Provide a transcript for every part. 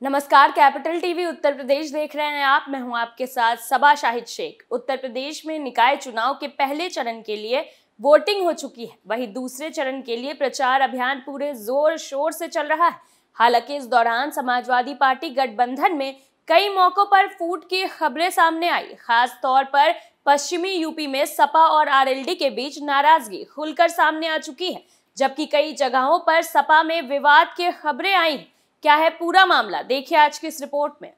नमस्कार, capital TV Uttar Pradesh देख रहे हैं आप। मैं हूं आपके साथ सबा शाहिद शेख। उत्तर प्रदेश में निकाय चुनाव के पहले चरण के लिए वोटिंग हो चुकी है, वहीं दूसरे चरण के लिए प्रचार अभियान पूरे जोर शोर से चल रहा है। हालांकि इस दौरान समाजवादी पार्टी गठबंधन में कई मौकों पर फूट की खबरें सामने आई। खास तौर पर पश्चिमी यूपी में सपा और आरएलडी के बीच नाराजगी खुलकर सामने आ चुकी है, जबकि कई जगहों पर सपा में विवाद की खबरें आई। क्या है पूरा मामला, देखिए आज की इस रिपोर्ट में।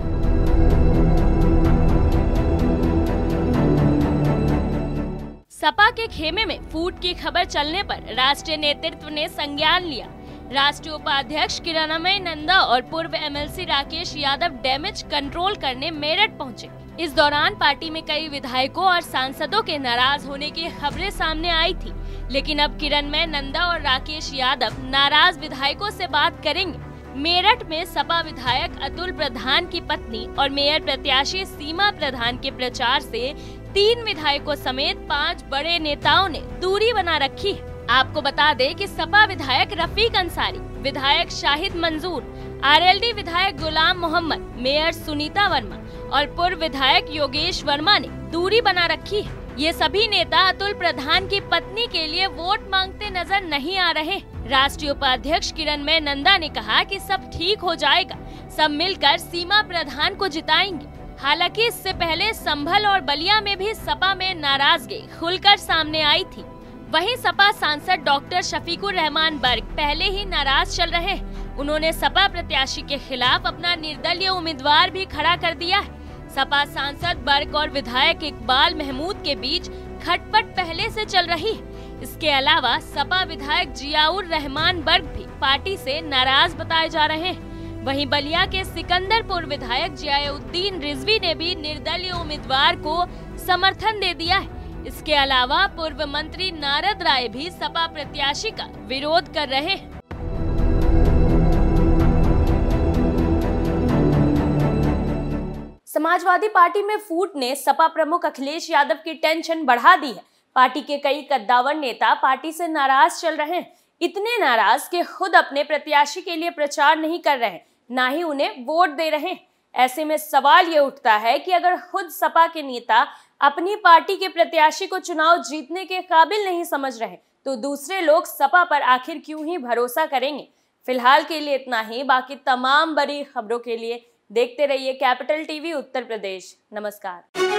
सपा के खेमे में फूट की खबर चलने पर राष्ट्रीय नेतृत्व ने संज्ञान लिया। राष्ट्रीय उपाध्यक्ष किरणमयी नंदा और पूर्व MLC Rakesh Yadav damage control करने मेरठ पहुंचे। इस दौरान पार्टी में कई विधायकों और सांसदों के नाराज होने की खबरें सामने आई थी, लेकिन अब किरणमयी नंदा और राकेश यादव नाराज विधायकों से बात करेंगे। मेरठ में सपा विधायक अतुल प्रधान की पत्नी और मेयर प्रत्याशी सीमा प्रधान के प्रचार से 3 विधायकों समेत 5 बड़े नेताओं ने दूरी बना रखी है। आपको बता दें कि सपा विधायक रफीक अंसारी, विधायक शाहिद मंजूर, आरएलडी विधायक गुलाम मोहम्मद, मेयर सुनीता वर्मा और पूर्व विधायक योगेश वर्मा ने दूरी बना रखी है। ये सभी नेता अतुल प्रधान की पत्नी के लिए वोट मांगते नजर नहीं आ रहे। राष्ट्रीय उपाध्यक्ष किरणमयी नंदा ने कहा कि सब ठीक हो जाएगा, सब मिलकर सीमा प्रधान को जिताएंगे। हालांकि इससे पहले संभल और बलिया में भी सपा में नाराजगी खुलकर सामने आई थी। वहीं सपा सांसद डॉक्टर शफीकुर रहमान बर्ग पहले ही नाराज चल रहे हैं। उन्होंने सपा प्रत्याशी के खिलाफ अपना निर्दलीय उम्मीदवार भी खड़ा कर दिया है। सपा सांसद बर्ग और विधायक इकबाल महमूद के बीच खटपट पहले से चल रही है। इसके अलावा सपा विधायक जियाउर रहमान बर्ग भी पार्टी से नाराज बताए जा रहे हैं। वहीं बलिया के सिकंदरपुर विधायक जियाउद्दीन रिजवी ने भी निर्दलीय उम्मीदवार को समर्थन दे दिया है। इसके अलावा पूर्व मंत्री नारद राय भी सपा प्रत्याशी का विरोध कर रहे हैं। समाजवादी पार्टी में फूट ने सपा प्रमुख अखिलेश यादव की टेंशन बढ़ा दी है। पार्टी के कई कद्दावर नेता पार्टी से नाराज चल रहे हैं, इतने नाराज कि खुद अपने प्रत्याशी के लिए प्रचार नहीं कर रहे, ना ही उन्हें वोट दे रहे हैं। ऐसे में सवाल ये उठता है कि अगर खुद सपा के नेता अपनी पार्टी के प्रत्याशी को चुनाव जीतने के काबिल नहीं समझ रहे, तो दूसरे लोग सपा पर आखिर क्यों ही भरोसा करेंगे। फिलहाल के लिए इतना ही। बाकी तमाम बड़ी खबरों के लिए देखते रहिए कैपिटल टीवी उत्तर प्रदेश। नमस्कार।